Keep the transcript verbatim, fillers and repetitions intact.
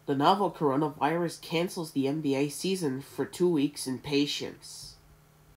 The novel coronavirus cancels the N B A season for two weeks in patience.